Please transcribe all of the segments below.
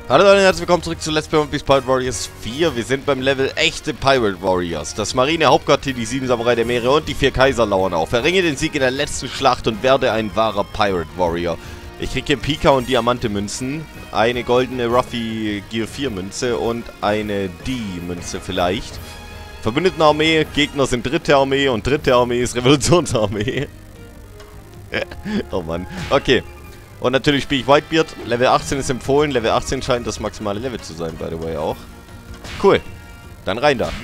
Hallo Leute, herzlich willkommen zurück zu Let's Play One Piece Pirate Warriors 4. Wir sind beim Level echte Pirate Warriors. Das Marine-Hauptquartier, die 7 Samurai der Meere und die 4 Kaiser lauern auf. Erringe den Sieg in der letzten Schlacht und werde ein wahrer Pirate Warrior. Ich kriege Pika und Diamante-Münzen, eine goldene Ruffy Gear 4 Münze und eine D-Münze vielleicht. Verbündetenarmee, Gegner sind dritte Armee und dritte Armee ist Revolutionsarmee. Oh Mann, okay. Und natürlich spiele ich Whitebeard. Level 18 ist empfohlen. Level 18 scheint das maximale Level zu sein, by the way auch. Cool. Dann rein da.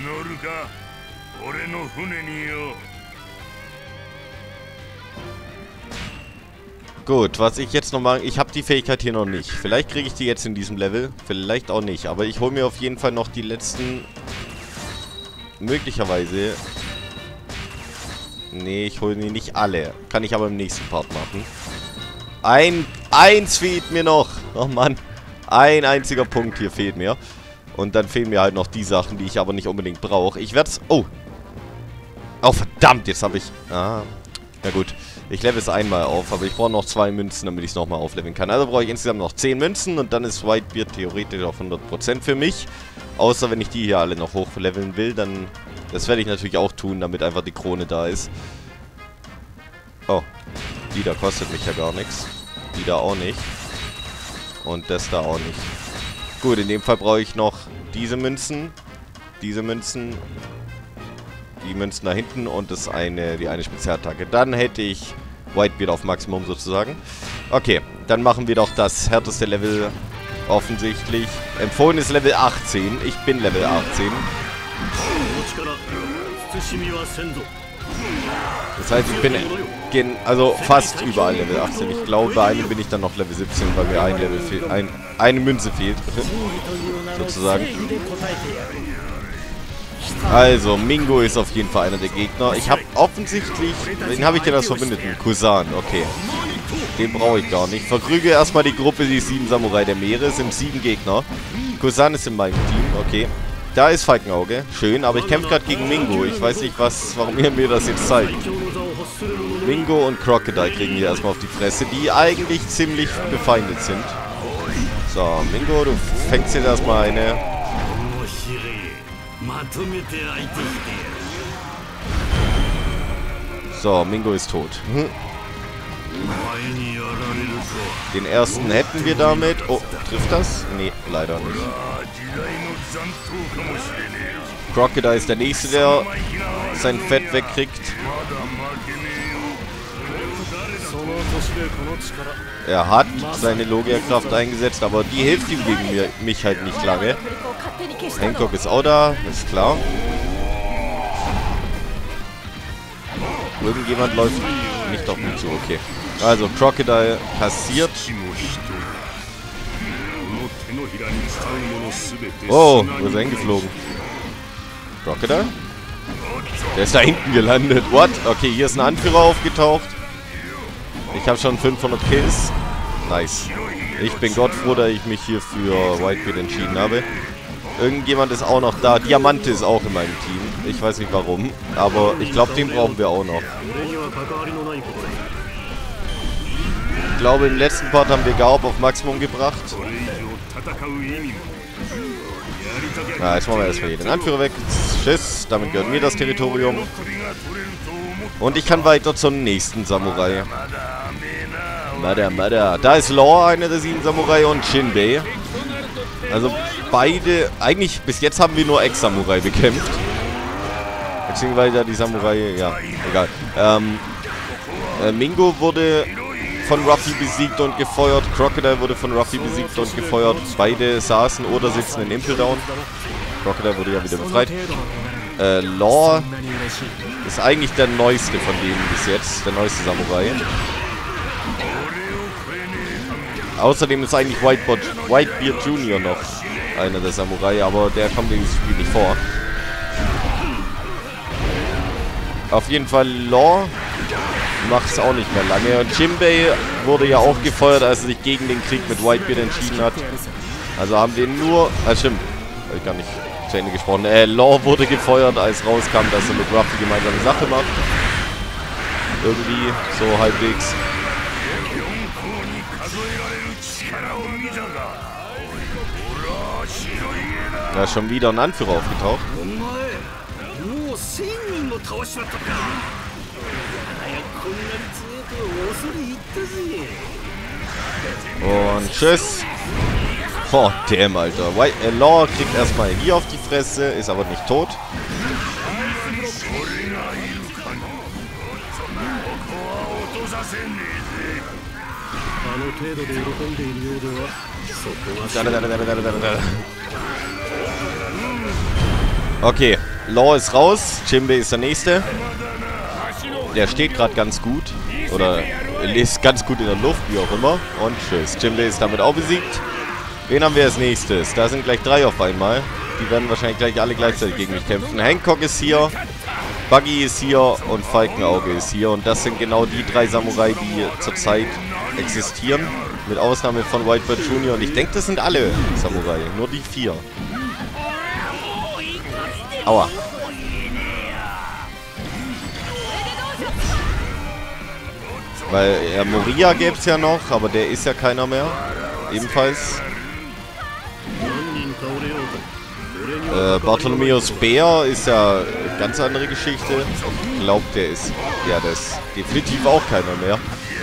Gut, was ich jetzt noch mache, ich habe die Fähigkeit hier noch nicht. Vielleicht kriege ich die jetzt in diesem Level, vielleicht auch nicht. Aber ich hole mir auf jeden Fall noch die letzten... Möglicherweise... Nee, ich hole mir nicht alle. Kann ich aber im nächsten Part machen. Eins fehlt mir noch. Oh Mann. Ein einziger Punkt hier fehlt mir. Und dann fehlen mir halt noch die Sachen, die ich aber nicht unbedingt brauche. Ich werde es... Oh. Oh, verdammt. Jetzt habe ich... Ah. Na gut. Ich level es einmal auf, aber ich brauche noch 2 Münzen, damit ich es nochmal aufleveln kann. Also brauche ich insgesamt noch 10 Münzen und dann ist Whitebeard theoretisch auf 100% für mich. Außer wenn ich die hier alle noch hochleveln will, dann... Das werde ich natürlich auch tun, damit einfach die Krone da ist. Oh. Die da kostet mich ja gar nichts. Die da auch nicht. Und das da auch nicht. Gut, in dem Fall brauche ich noch diese Münzen. Diese Münzen. Die Münzen da hinten und die eine Spezialattacke. Dann hätte ich Whitebeard auf Maximum sozusagen. Okay, dann machen wir doch das härteste Level offensichtlich. Empfohlen ist Level 18. Ich bin Level 18. Das heißt, ich bin also fast überall Level 18. Ich glaube, bei einem bin ich dann noch Level 17, weil mir ein Level fehlt, eine Münze fehlt. Sozusagen. Also, Mingo ist auf jeden Fall einer der Gegner. Ich habe offensichtlich... Wen habe ich denn als Verbündeten? Kusan, okay. Den brauche ich gar nicht. Verkrüge erstmal die Gruppe, die 7 Samurai der Meere. Es sind 7 Gegner. Kusan ist in meinem Team, okay. Da ist Falkenauge. Schön, aber ich kämpfe gerade gegen Mingo. Ich weiß nicht, warum ihr mir das jetzt zeigt. Mingo und Crocodile kriegen hier erstmal auf die Fresse, die eigentlich ziemlich befeindet sind. So, Mingo, du fängst jetzt erstmal eine. So, Mingo ist tot. Den ersten hätten wir damit. Oh, trifft das? Nee, leider nicht. Crocodile ist der nächste, der sein Fett wegkriegt. Er hat seine Logia-Kraft eingesetzt, aber die hilft ihm gegen mich halt nicht lange. Hancock ist auch da, ist klar. Irgendjemand läuft nicht auf mich zu, okay. Also, Crocodile kassiert. Oh, wo ist er hingeflogen? Crocodile? Der ist da hinten gelandet. What? Okay, hier ist ein Anführer aufgetaucht. Ich habe schon 500 Kills. Nice. Ich bin gottfroh, dass ich mich hier für Whitebeard entschieden habe. Irgendjemand ist auch noch da. Diamante ist auch in meinem Team. Ich weiß nicht warum. Aber ich glaube, den brauchen wir auch noch. Ich glaube, im letzten Part haben wir Gaub auf Maximum gebracht. Ja, jetzt machen wir erstmal hier den Anführer weg. Tschüss, damit gehört mir das Territorium. Und ich kann weiter zum nächsten Samurai. Mada. Da ist Law, einer der 7 Samurai, und Shinbei. Also beide, eigentlich bis jetzt haben wir nur Ex-Samurai bekämpft. Beziehungsweise die Samurai, ja, egal. Mingo wurde von Ruffy besiegt und gefeuert. Crocodile wurde von Ruffy besiegt und gefeuert. Beide saßen oder sitzen in Impel Down. Crocodile wurde ja wieder befreit. Law ist eigentlich der neueste von denen bis jetzt. Der neueste Samurai. Außerdem ist eigentlich Whitebeard Jr. noch einer der Samurai, aber der kommt in diesem Spiel nicht vor. Auf jeden Fall Law macht es auch nicht mehr lange. Und Shinbei wurde ja auch gefeuert, als er sich gegen den Krieg mit Whitebeard entschieden hat. Also haben wir nur... stimmt. Habe ich gar nicht zu Ende gesprochen. Law wurde gefeuert, als rauskam, dass er mit Ruffy gemeinsame Sache macht. Irgendwie so halbwegs. Da ist schon wieder ein Anführer aufgetaucht. Und tschüss. Oh, damn, Alter. Law kriegt erstmal hier auf die Fresse, ist aber nicht tot. Okay, Law ist raus. Jinbei ist der Nächste. Der steht gerade ganz gut. Oder ist ganz gut in der Luft, wie auch immer. Und tschüss. Jinbei ist damit auch besiegt. Wen haben wir als nächstes? Da sind gleich 3 auf einmal. Die werden wahrscheinlich gleich alle gleichzeitig gegen mich kämpfen. Hancock ist hier. Buggy ist hier. Und Falkenauge ist hier. Und das sind genau die 3 Samurai, die zurzeit existieren. Mit Ausnahme von Whitebird Jr. Und ich denke, das sind alle Samurai. Nur die 4. Aua. Weil Moria gäbe es ja noch, aber der ist ja keiner mehr. Ebenfalls. Bartholomäus Bär ist ja eine ganz andere Geschichte. Ich glaube, der ist... Ja, der ist definitiv auch keiner mehr.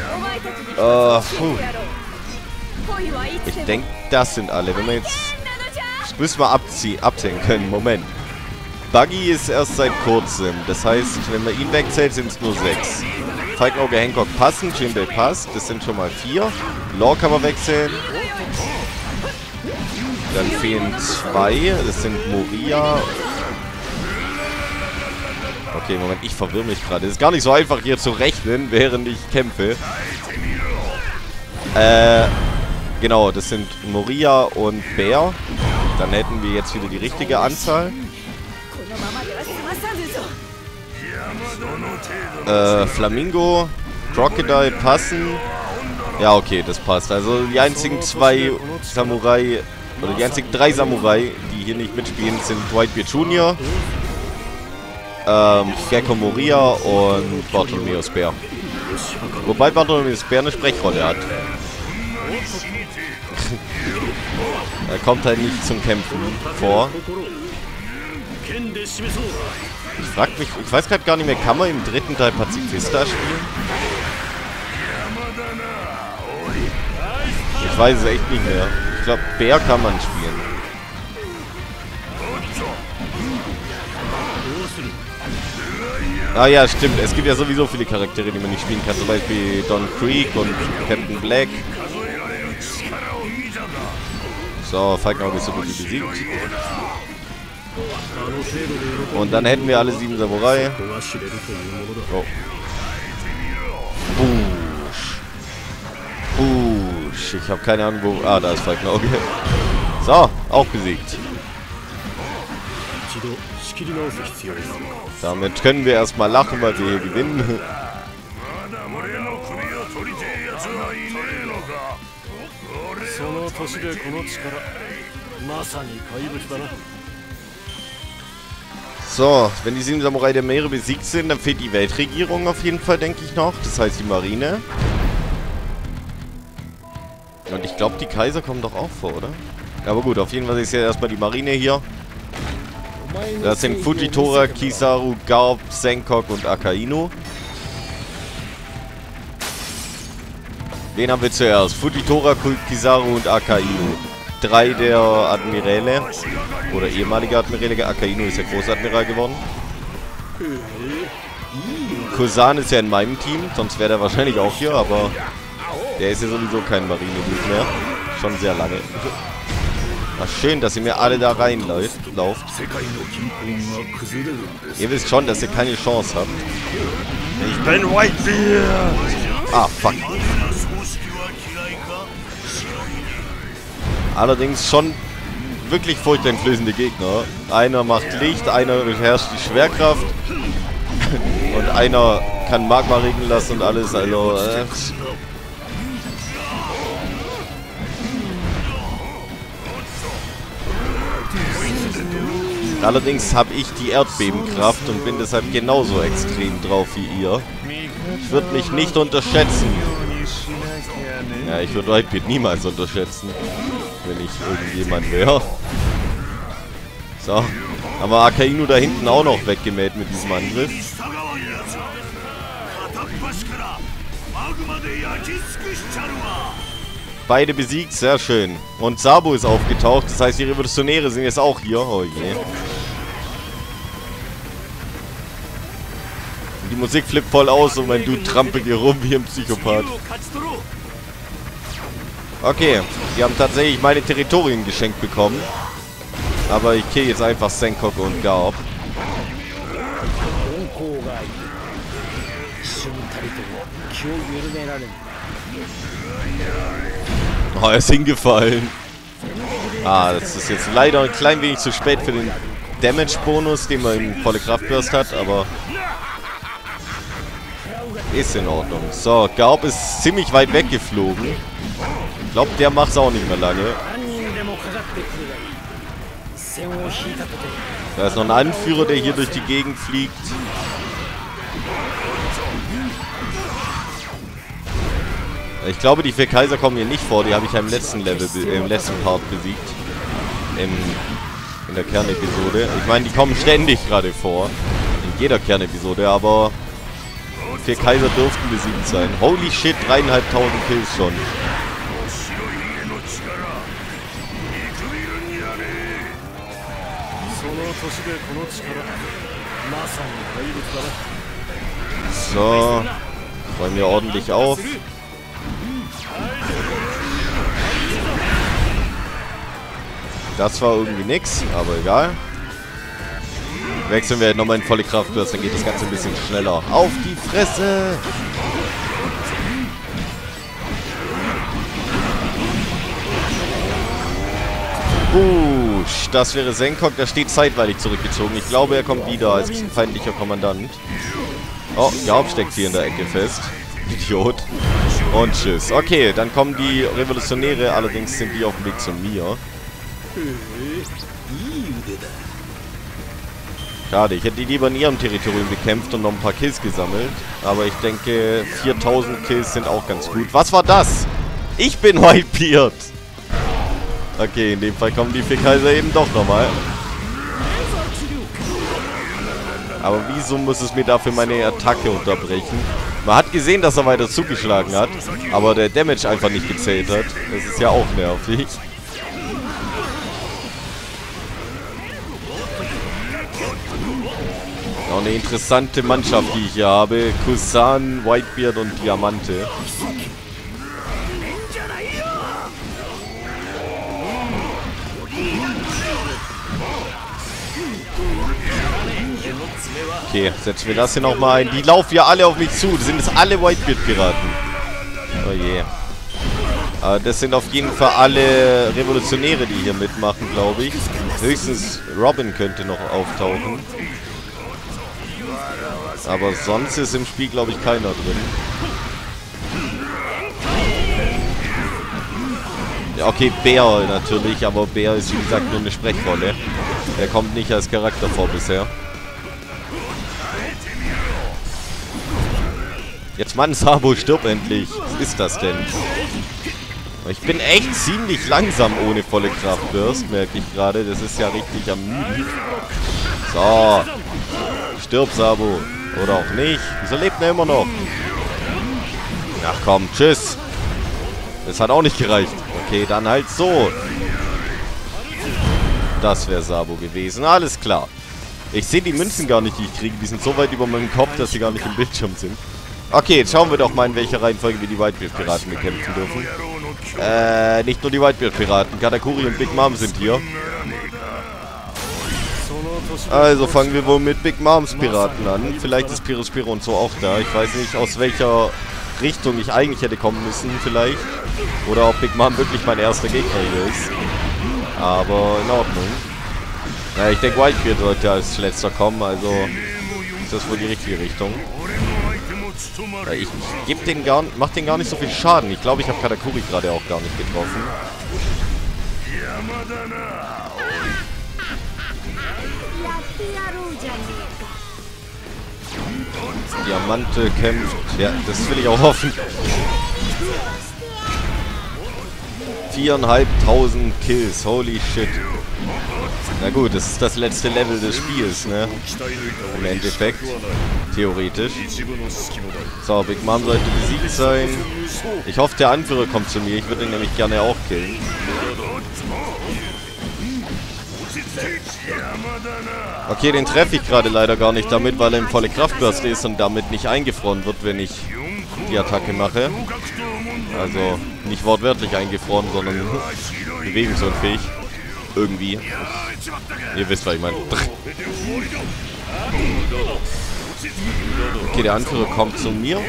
Ich denke, das sind alle. Wenn wir jetzt... Das müssen wir abzählen können. Moment. Buggy ist erst seit kurzem. Das heißt, wenn man ihn wegzählt, sind es nur 6. Falkenauge, Hancock passen. Jinbei passt. Das sind schon mal 4. Law kann man wegzählen. Dann fehlen 2. Das sind Moria. Okay, Moment. Ich verwirre mich gerade. Es ist gar nicht so einfach, hier zu rechnen, während ich kämpfe. Genau. Das sind Moria und Bär. Dann hätten wir jetzt wieder die richtige Anzahl. Flamingo, Crocodile passen. Ja, okay, das passt. Also die einzigen 2 Samurai, oder die einzigen 3 Samurai, die hier nicht mitspielen, sind Whitebeard Jr., Gecko Moria und Bartholomäus Bär. Wobei Bartholomäus Bär eine Sprechrolle hat. Er kommt halt nicht zum Kämpfen vor. Ich frag mich, ich weiß gerade gar nicht mehr, kann man im 3. Teil Pazifista spielen? Ich weiß es echt nicht mehr. Ich glaube, Bär kann man spielen. Ah ja, stimmt. Es gibt ja sowieso viele Charaktere, die man nicht spielen kann. Zum Beispiel Don Creek und Captain Black. So, Falkenauge ist so gut wie besiegt. Und dann hätten wir alle 7 Samurai. Oh. Ich habe keine Ahnung, wo... Ah, da ist Falkenauge. So, auch besiegt. Damit können wir erstmal lachen, weil wir hier gewinnen. So, wenn die 7 Samurai der Meere besiegt sind, dann fehlt die Weltregierung auf jeden Fall, denke ich noch. Das heißt die Marine. Und ich glaube, die Kaiser kommen doch auch vor, oder? Aber gut, auf jeden Fall ist ja erstmal die Marine hier. Das sind Fujitora, Kizaru, Garp, Hancock und Akainu. Wen haben wir zuerst? Fujitora, Kizaru und Akainu. 3 der Admiräle. Oder ehemalige Admiräle. Akainu ist ja Großadmiral geworden. Kusan ist ja in meinem Team. Sonst wäre der wahrscheinlich auch hier. Aber der ist ja sowieso kein Marinedude mehr. Schon sehr lange. Ach, schön, dass ihr mir alle da reinlauft. Ihr wisst schon, dass ihr keine Chance habt. Ich bin Whitebeard! Ah, fuck. Allerdings schon wirklich furchteinflößende Gegner. Einer macht Licht, einer beherrscht die Schwerkraft und einer kann Magma regnen lassen und alles, also... Allerdings habe ich die Erdbebenkraft und bin deshalb genauso extrem drauf wie ihr. Ich würde mich nicht unterschätzen. Ja, ich würde Whitebeard niemals unterschätzen, wenn ich irgendjemand wäre. So. Haben wir Akainu da hinten auch noch weggemäht mit diesem Angriff. Beide besiegt, sehr schön. Und Sabo ist aufgetaucht, das heißt, die Revolutionäre sind jetzt auch hier. Oh je. Die Musik flippt voll aus und mein Dude trampelt hier rum wie ein Psychopath. Okay, die haben tatsächlich meine Territorien geschenkt bekommen. Aber ich kill jetzt einfach Senkok und Garp. Oh, er ist hingefallen. Ah, das ist jetzt leider ein klein wenig zu spät für den Damage-Bonus, den man in volle Kraftburst hat, aber ist in Ordnung. So, Garp ist ziemlich weit weggeflogen. Ich glaube, der macht es auch nicht mehr lange. Da ist noch ein Anführer, der hier durch die Gegend fliegt. Ich glaube, die 4 Kaiser kommen hier nicht vor. Die habe ich ja im letzten Level, im letzten Part besiegt. In der Kernepisode. Ich meine, die kommen ständig gerade vor. In jeder Kernepisode, aber 4 Kaiser dürften besiegt sein. Holy shit, 3.500 Kills schon. So. Räumen wir ordentlich auf. Das war irgendwie nix, aber egal. Wechseln wir nochmal in volle Kraftburst, dann geht das Ganze ein bisschen schneller. Auf die Fresse! Das wäre Senkok, der steht zeitweilig zurückgezogen. Ich glaube, er kommt wieder als feindlicher Kommandant. Oh, Garp steckt hier in der Ecke fest. Idiot. Und tschüss. Okay, dann kommen die Revolutionäre, allerdings sind die auf dem Weg zu mir. Schade, ich hätte die lieber in ihrem Territorium bekämpft und noch ein paar Kills gesammelt. Aber ich denke, 4000 Kills sind auch ganz gut. Was war das? Ich bin Whitebeard! Okay, in dem Fall kommen die 4 Kaiser eben doch nochmal. Aber wieso muss es mir dafür meine Attacke unterbrechen? Man hat gesehen, dass er weiter zugeschlagen hat, aber der Damage einfach nicht gezählt hat. Das ist ja auch nervig. Auch eine interessante Mannschaft, die ich hier habe. Kusan, Whitebeard und Diamante. Okay, setzen wir das hier nochmal ein. Die laufen ja alle auf mich zu. Das sind jetzt alle Whitebeard-Piraten. Oh je. Das sind auf jeden Fall alle Revolutionäre, die hier mitmachen, glaube ich. Höchstens Robin könnte noch auftauchen. Aber sonst ist im Spiel, glaube ich, keiner drin. Ja, okay, Bär natürlich, aber Bär ist, wie gesagt, nur eine Sprechrolle. Der kommt nicht als Charakter vor bisher. Jetzt, Mann, Sabo, stirb endlich. Was ist das denn? Ich bin echt ziemlich langsam ohne volle Kraftburst, merke ich gerade. Das ist ja richtig ermüdend. So. Stirb, Sabo. Oder auch nicht. Wieso lebt er immer noch? Ach komm, tschüss. Das hat auch nicht gereicht. Okay, dann halt so. Das wäre Sabo gewesen. Alles klar. Ich sehe die Münzen gar nicht, die ich kriege. Die sind so weit über meinem Kopf, dass sie gar nicht im Bildschirm sind. Okay, jetzt schauen wir doch mal, in welcher Reihenfolge wir die Whitebeard-Piraten bekämpfen dürfen. Nicht nur die Whitebeard-Piraten. Katakuri und Big Mom sind hier. Also fangen wir wohl mit Big Moms Piraten an. Vielleicht ist Pyrrhus Spiro und so auch da. Ich weiß nicht, aus welcher Richtung ich eigentlich hätte kommen müssen, vielleicht. Oder ob Big Mom wirklich mein erster Gegner hier ist. Aber in Ordnung. Naja, ich denke, Whitebeard sollte als letzter kommen, also ist das wohl die richtige Richtung. Ja, ich mach den gar nicht so viel Schaden. Ich glaube, ich habe Katakuri gerade auch gar nicht getroffen. Diamante kämpft. Ja, das will ich auch hoffen. 4.500 Kills. Holy shit. Na gut, das ist das letzte Level des Spiels, ne? Im Endeffekt. Theoretisch. So, Big Mom sollte besiegt sein. Ich hoffe, der Anführer kommt zu mir. Ich würde ihn nämlich gerne auch killen. Okay, den treffe ich gerade leider gar nicht damit, weil er im volle Kraftburst ist und damit nicht eingefroren wird, wenn ich die Attacke mache. Also nicht wortwörtlich eingefroren, sondern bewegungsunfähig. Irgendwie. Ihr wisst, was ich meine. Okay, der Anführer kommt zu mir.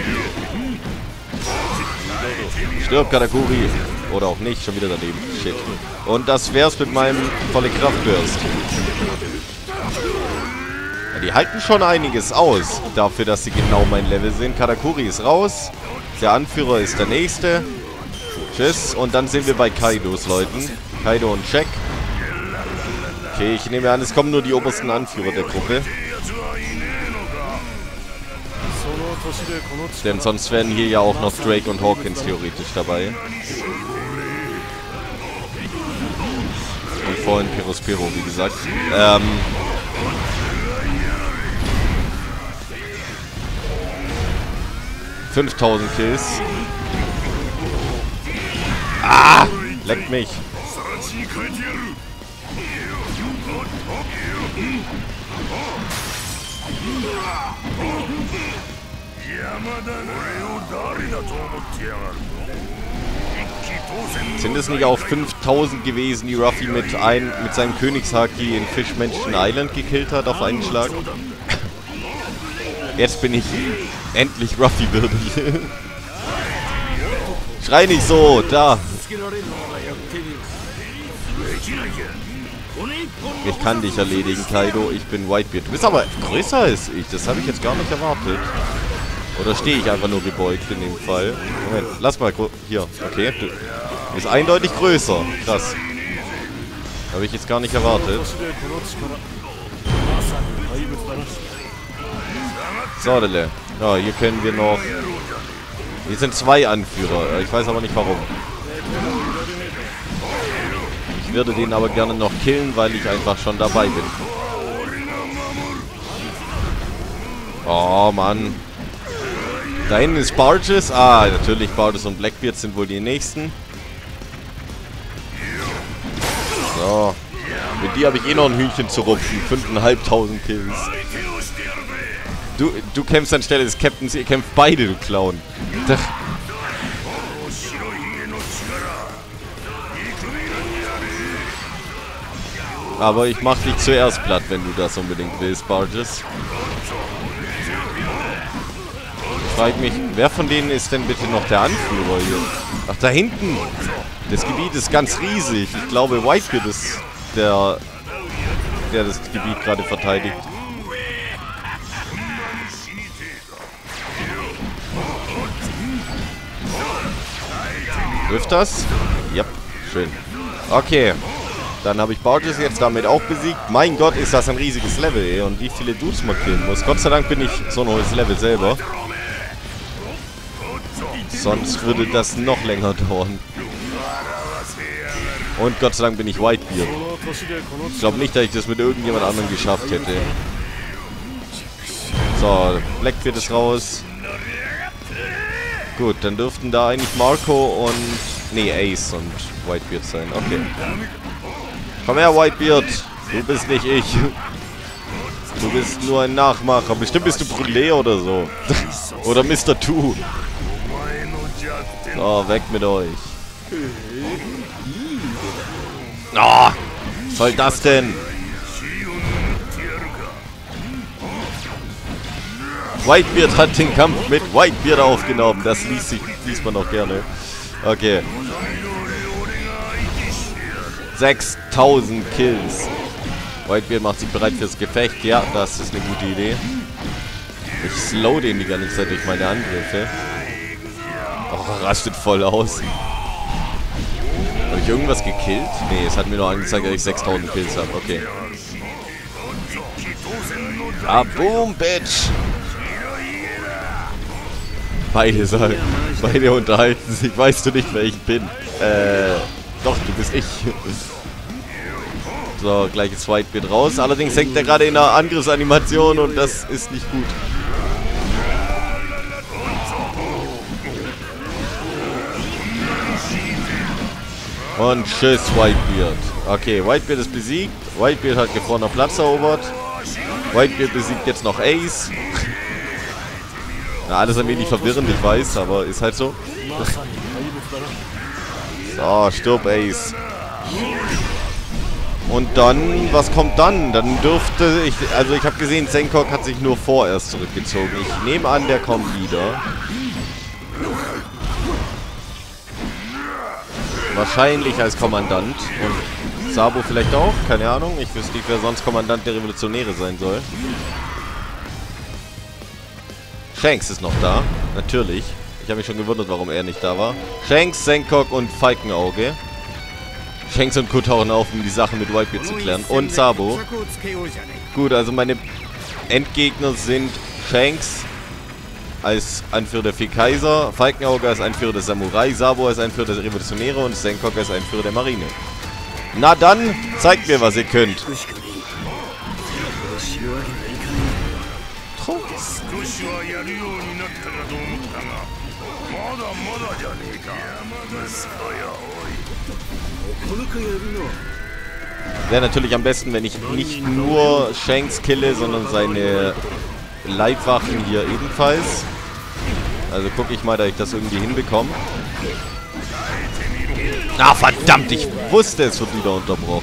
Stirb, Katakuri. Oder auch nicht, schon wieder daneben. Shit. Und das wär's mit meinem volle Kraftburst. Ja, die halten schon einiges aus, dafür, dass sie genau mein Level sind. Katakuri ist raus. Der Anführer ist der nächste. Tschüss. Und dann sind wir bei Kaidos Leuten. Kaido und Jack. Okay, ich nehme an, es kommen nur die obersten Anführer der Gruppe. Denn sonst wären hier ja auch noch Drake und Hawkins theoretisch dabei. Und vorhin Perospero, wie gesagt. 5000 Kills. Ah! Leckt mich. Sind es nicht auch 5000 gewesen, die Ruffy mit seinem Königshaki in Fischmenschen Island gekillt hat auf einen Schlag? Jetzt bin ich endlich Ruffy würdig. Schrei nicht so, da. Ich kann dich erledigen, Kaido. Ich bin Whitebeard. Du bist aber größer als ich. Das habe ich jetzt gar nicht erwartet. Oder stehe ich einfach nur gebeugt in dem Fall? Moment, lass mal hier. Okay, du bist eindeutig größer. Krass. Habe ich jetzt gar nicht erwartet. So, Dele. Ja, hier können wir noch... Hier sind 2 Anführer. Ich weiß aber nicht warum. Ich würde den aber gerne noch killen, weil ich einfach schon dabei bin. Oh, Mann. Da hinten ist Barges. Ah, natürlich, Barges und Blackbeard sind wohl die nächsten. So. Mit dir habe ich eh noch ein Hühnchen zu rupfen. 5500 Kills. Du kämpfst anstelle des Captains. Ihr kämpft beide, du Clown. Aber ich mach dich zuerst platt, wenn du das unbedingt willst, Barges. Ich frage mich, wer von denen ist denn bitte noch der Anführer hier? Ach, da hinten! Das Gebiet ist ganz riesig. Ich glaube, Whitebeard ist der das Gebiet gerade verteidigt. Trifft das? Ja, schön. Okay. Dann habe ich Barges jetzt damit auch besiegt. Mein Gott, ist das ein riesiges Level, ey. Und wie viele Dudes man killen muss. Gott sei Dank bin ich so ein hohes Level selber. Sonst würde das noch länger dauern. Und Gott sei Dank bin ich Whitebeard. Ich glaube nicht, dass ich das mit irgendjemand anderem geschafft hätte. So, Blackbeard ist raus. Gut, dann dürften da eigentlich Marco und... Nee, Ace und Whitebeard sein. Okay. Komm her, Whitebeard. Du bist nicht ich. Du bist nur ein Nachmacher. Bestimmt bist du Brûlé oder so. Oder Mr. Two. So, weg mit euch. Oh, was soll das denn? Whitebeard hat den Kampf mit Whitebeard aufgenommen. Das liest man doch gerne. Okay. 6000 Kills. Whitebeard macht sich bereit fürs Gefecht. Ja, das ist eine gute Idee. Ich slow den die ganze Zeit durch meine Angriffe. Oh, rastet voll aus. Habe ich irgendwas gekillt? Nee, es hat mir nur angezeigt, dass ich 6000 Kills habe. Okay. Ah, boom, bitch! Beide unterhalten sich. Weißt du nicht, wer ich bin? Doch, du bist ich. So, gleiches Whitebeard raus. Allerdings hängt er gerade in einer Angriffsanimation und das ist nicht gut. Und tschüss, Whitebeard. Okay, Whitebeard ist besiegt. Whitebeard hat gefrorener Platz erobert. Whitebeard besiegt jetzt noch Ace. Ja, alles ein wenig verwirrend, ich weiß, aber ist halt so. So, stirb Ace. Und dann, was kommt dann? Dann dürfte ich, also ich habe gesehen, Senkok hat sich nur vorerst zurückgezogen. Ich nehme an, der kommt wieder. Wahrscheinlich als Kommandant. Und Sabo vielleicht auch, keine Ahnung. Ich wüsste nicht, wer sonst Kommandant der Revolutionäre sein soll. Shanks ist noch da, natürlich. Ich habe mich schon gewundert, warum er nicht da war. Shanks, Senkok und Falkenauge. Shanks und Ku tauchen auf, um die Sachen mit Whitebeard zu klären. Und Sabo. Gut, also meine Endgegner sind Shanks als Anführer der 4 Kaiser, Falkenauge als Anführer der Samurai, Sabo als Anführer der Revolutionäre und Senkok als Anführer der Marine. Na dann, zeigt mir, was ihr könnt. Wäre natürlich am besten, wenn ich nicht nur Shanks kille, sondern seine Leibwachen hier ebenfalls. Also gucke ich mal, dass ich das irgendwie hinbekomme. Ah, verdammt, ich wusste, es wird wieder unterbrochen.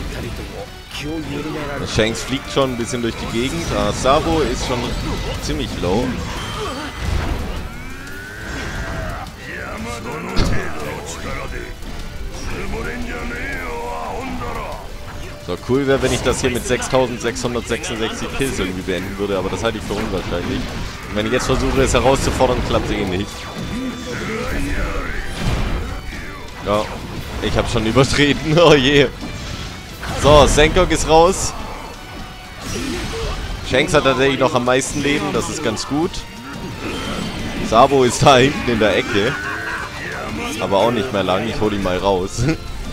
Shanks fliegt schon ein bisschen durch die Gegend. Sabo ist schon ziemlich low. So, cool wäre, wenn ich das hier mit 6666 Kills irgendwie beenden würde, aber das halte ich für unwahrscheinlich. Und wenn ich jetzt versuche, es herauszufordern, klappt es eh nicht. Ja, ich habe schon übertreten. Oh je. So, Senkok ist raus. Shanks hat tatsächlich noch am meisten Leben, das ist ganz gut. Sabo ist da hinten in der Ecke. Aber auch nicht mehr lang, ich hole ihn mal raus.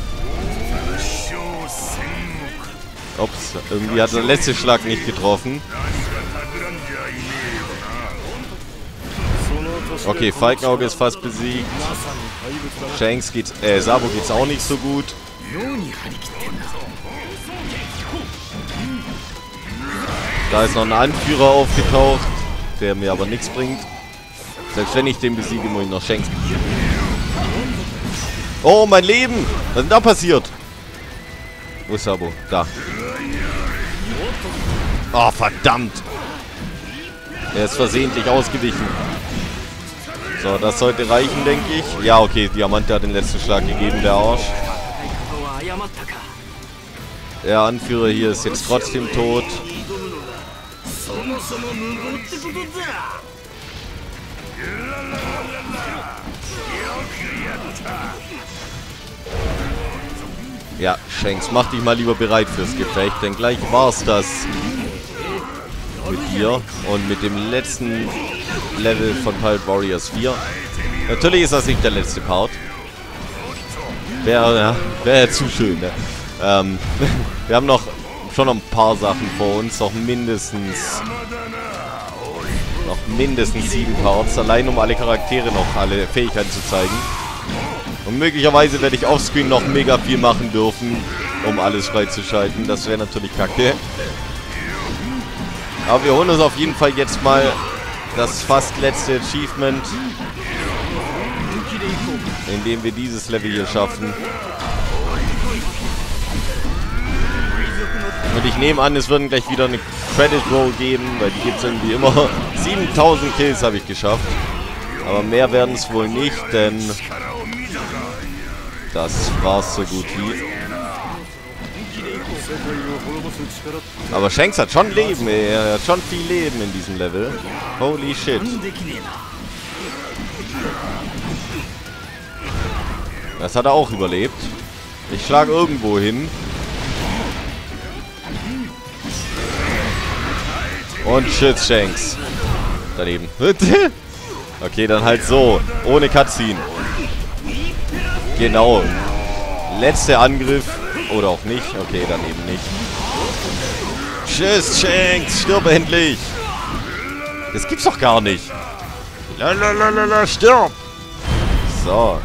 Ups, irgendwie hat der letzte Schlag nicht getroffen. Okay, Falkenauge ist fast besiegt. Shanks geht's, Sabo geht's auch nicht so gut. Da ist noch ein Anführer aufgetaucht, der mir aber nichts bringt. Selbst wenn ich den besiege, muss ich noch Shanks besiegen. Oh, mein Leben! Was ist denn da passiert? Wo ist Sabo? Da. Oh, verdammt! Er ist versehentlich ausgewichen. So, das sollte reichen, denke ich. Ja, okay, Diamante hat den letzten Schlag gegeben, der Arsch. Der Anführer hier ist jetzt trotzdem tot. Ja, Shanks, mach dich mal lieber bereit fürs Gefecht, denn gleich war's das mit dir und mit dem letzten Level von Pirate Warriors 4. Natürlich ist das nicht der letzte Part. Wäre ja, zu schön, ne? Wir haben noch schon ein paar Sachen vor uns, noch mindestens 7 Parts, allein um alle Charaktere noch alle Fähigkeiten zu zeigen. Und möglicherweise werde ich offscreen noch mega viel machen dürfen, um alles freizuschalten. Das wäre natürlich kacke. Aber wir holen uns auf jeden Fall jetzt mal das fast letzte Achievement, indem wir dieses Level hier schaffen. Und ich nehme an, es würden gleich wieder eine Credit Roll geben, weil die gibt es irgendwie immer. 7000 Kills habe ich geschafft. Aber mehr werden es wohl nicht, denn das war's so gut wie. Aber Shanks hat schon Leben, ey. Er hat schon viel Leben in diesem Level. Holy shit. Das hat er auch überlebt. Ich schlage irgendwo hin. Und shit, Shanks. Daneben. Okay, dann halt so. Ohne Cutscene. Genau. Letzter Angriff. Oder auch nicht. Okay, dann eben nicht. Tschüss, Shanks. Stirb endlich. Das gibt's doch gar nicht. Lalalala, stirb. So.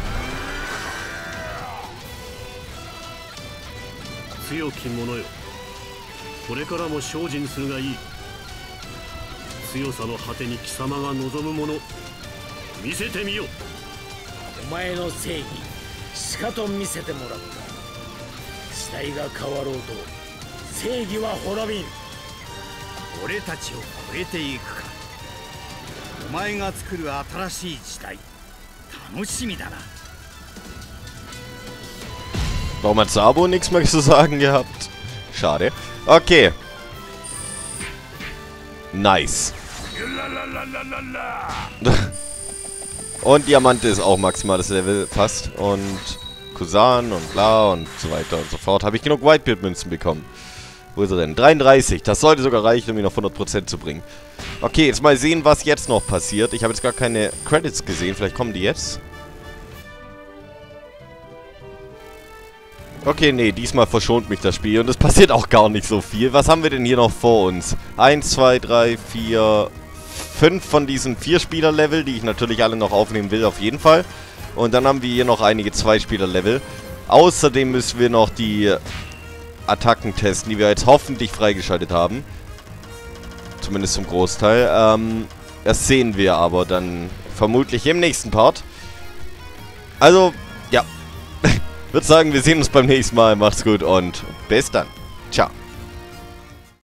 強き者よ、これからも精進するがいい。強さの果てに貴様が望むもの、見せてみよ。 お前の正義、しかと見せてもらった。時代が変わろうと正義は滅びん。 俺たちを超えていくか。お前が作る新しい時代、楽しみだな。 Warum hat Sabo nichts mehr zu sagen gehabt? Schade. Okay. Nice. Und Diamante ist auch maximales Level fast. Und Kusan und bla und so weiter und so fort. Habe ich genug Whitebeard-Münzen bekommen. Wo ist er denn? 33. Das sollte sogar reichen, um ihn auf 100% zu bringen. Okay, jetzt mal sehen, was jetzt noch passiert. Ich habe jetzt gar keine Credits gesehen. Vielleicht kommen die jetzt. Okay, nee, diesmal verschont mich das Spiel und es passiert auch gar nicht so viel. Was haben wir denn hier noch vor uns? 1, 2, 3, 4, 5 von diesen 4-Spieler-Level, die ich natürlich alle noch aufnehmen will, auf jeden Fall. Und dann haben wir hier noch einige 2-Spieler-Level. Außerdem müssen wir noch die Attacken testen, die wir jetzt hoffentlich freigeschaltet haben. Zumindest zum Großteil. Das sehen wir aber dann vermutlich im nächsten Part. Also, ja. Ich würde sagen, wir sehen uns beim nächsten Mal. Macht's gut und bis dann. Ciao.